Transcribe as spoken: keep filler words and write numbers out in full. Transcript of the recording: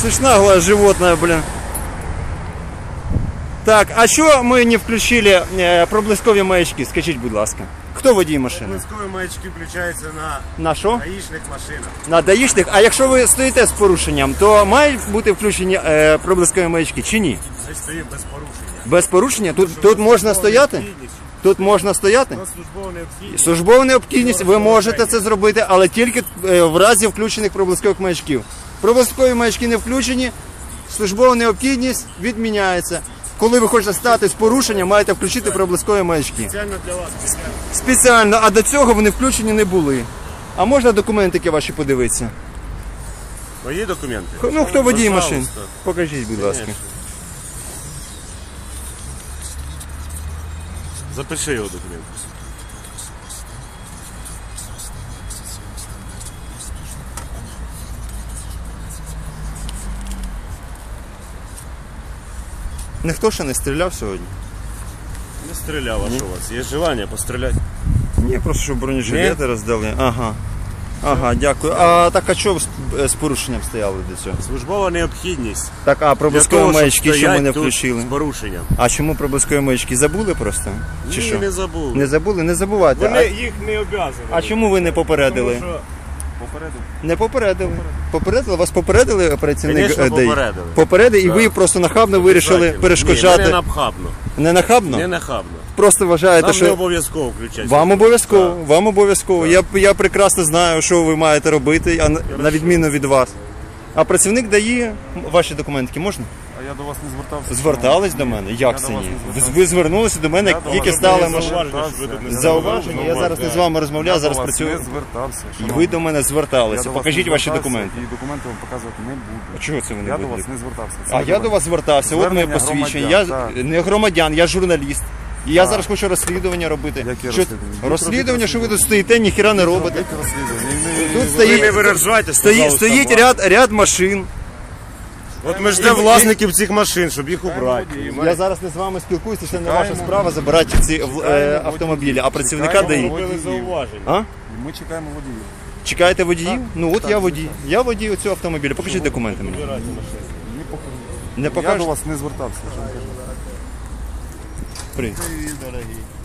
Слышна глаз животное, блин. Так, а що ми не включили е, проблискові маячки? Скажіть, будь ласка. Хто водій машини? Проблискові маячки включаються на На що? даїшних машинах. На даїшних. А якщо ви стоїте з порушенням, то мають бути включені е, проблискові маячки чи ні? Ми стоїмо без порушення. Без порушення? Тут, тут можна стояти? Тут можна стояти? У нас службова необхідність. Службова необхідність, ви можете це зробити, але тільки е, в разі включених проблискових маячків. Проблискові маячки не включені, службова необхідність відміняється. Коли ви хочете стати з порушенням, маєте включити проблискові маячки. Спеціально для вас. Спеціально, а до цього вони включені не були. А можна документики ваші подивитися? Мої документи? Ну, хто водій Пожалуйста. машин? Покажіть, будь ласка. Конечно. Запиши його документи. Ніхто ще не стріляв сьогодні? Не стріляв, а що у вас? Є желання постріляти? Ні, просто щоб бронежилети роздали. Ага. Ага, дякую. А так, а чого з, з порушенням стояли до цього? Службова необхідність. Так, а Для проблискові того, щоб маячки чому стоять не тут включили? з порушенням. А чому проблискові маячки забули просто? Чи Ні, що? не забули. Не забули? Не забувайте. Вони А, їх не обов'язані. а чому ви не попередили? Тому що... Попередив. Не попередили. Попередили? Вас попередили працівник Конечно, е, ДАІ? попередили. Попередили, і Так. ви просто нахабно вирішили Обов'язательно. перешкоджати. Ні, не нахабно. Не нахабно? Не нахабно. Просто вважаєте, Нам що... не обов'язково включати. Вам обов'язково, Так. вам обов'язково. Я, я прекрасно знаю, що ви маєте робити, а на, на відміну від вас. А працівник дає ваші документики можна? А я до вас не звертався. Звертались до мене? Як це до вас ні? не Ви, звертався. ви звернулися до мене, Я як до тільки вас стали не машини. Зауваження, що ви тут не Зауваження, я зараз не з вами розмовляю, Я зараз до вас працюю. не звертався. І шановний. ви до мене Я зверталися. до вас Покажіть не ваші звертався, документи. І документи вам показувати не буду. Чого це ви не Я до будете? вас не звертався. Це А ви я мене. до вас звертався, от моє Звернення посвідчення. Я громадян, так. не громадян, я журналіст. І я Так. зараз хочу розслідування робити. Яке Що- розслідування? Розслідування, що ви тут стоїте, ніхіра не робите. Яке розслідування? Тут Ви стоїть, не виражайтесь, стоїть, пожалуйста, стоїть вам. ряд, ряд машин. От ми ждемо власників цих машин, щоб їх убрати. Я зараз не з вами спілкуюся, це не Чекаємо. ваша справа забирати ці е, автомобілі, а працівника Чекаємо. ДАІ. Робили зауваження. А? Ми чекаємо водіїв. Чекаєте водіїв? Ну от я водій. Я водій цього автомобіля. Покажіть документи мені. Не покажу. Не Я до покажете? вас не звертався. що ви кажете. Привіт. Дорогі.